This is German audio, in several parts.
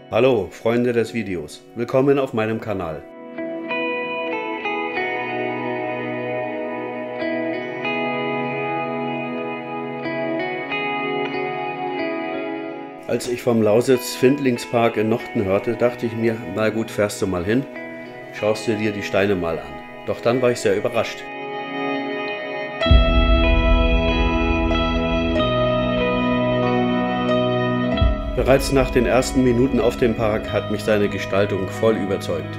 Hallo Freunde des Videos, willkommen auf meinem Kanal. Als ich vom Lausitz-Findlingspark in Nochten hörte, dachte ich mir, na gut, fährst du mal hin, schaust du dir die Steine mal an. Doch dann war ich sehr überrascht. Bereits nach den ersten Minuten auf dem Park hat mich seine Gestaltung voll überzeugt.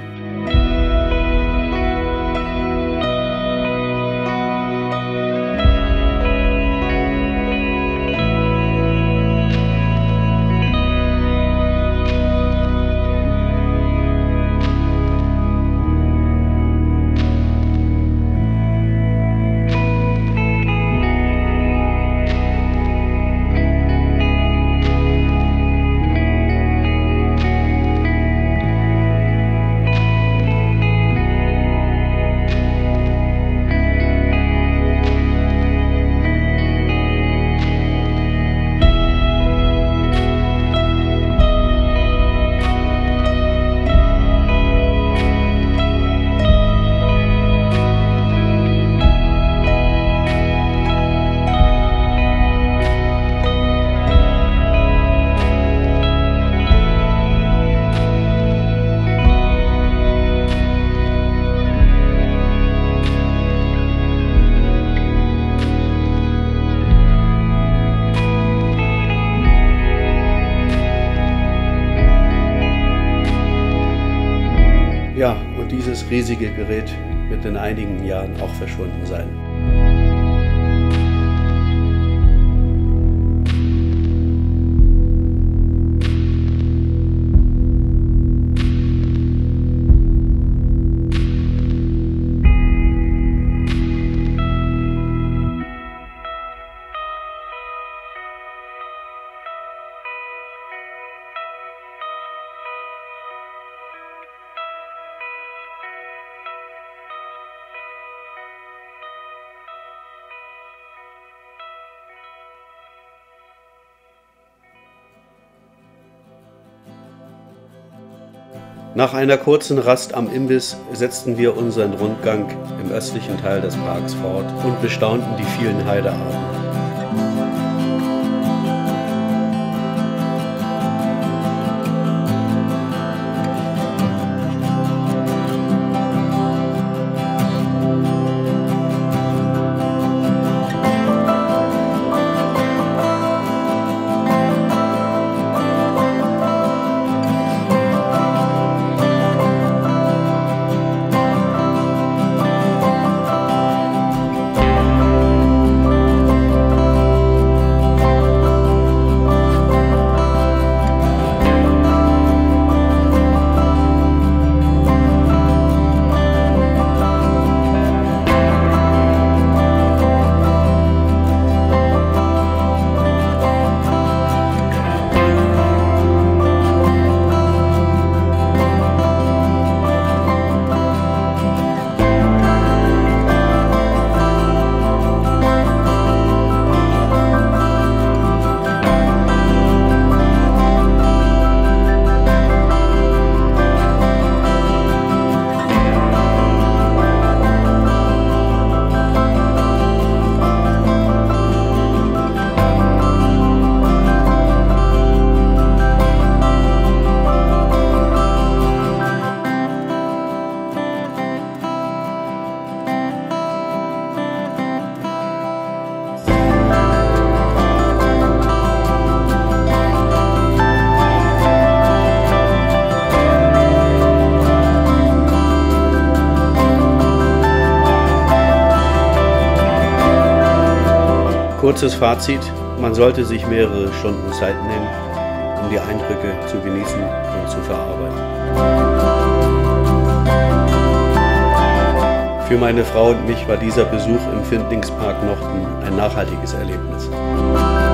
Ja, und dieses riesige Gerät wird in einigen Jahren auch verschwunden sein. Nach einer kurzen Rast am Imbiss setzten wir unseren Rundgang im östlichen Teil des Parks fort und bestaunten die vielen Heidearten. Kurzes Fazit, man sollte sich mehrere Stunden Zeit nehmen, um die Eindrücke zu genießen und zu verarbeiten. Für meine Frau und mich war dieser Besuch im Findlingspark Nochten ein nachhaltiges Erlebnis.